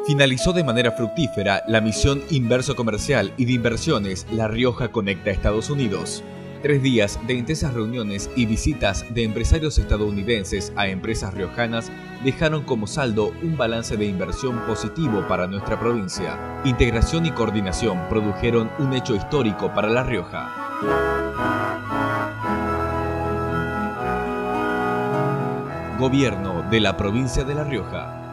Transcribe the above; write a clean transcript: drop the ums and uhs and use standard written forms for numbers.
Finalizó de manera fructífera la misión Inverso Comercial y de Inversiones La Rioja Conecta Estados Unidos. 3 días de intensas reuniones y visitas de empresarios estadounidenses a empresas riojanas dejaron como saldo un balance de inversión positivo para nuestra provincia. Integración y coordinación produjeron un hecho histórico para La Rioja. Gobierno de la provincia de La Rioja.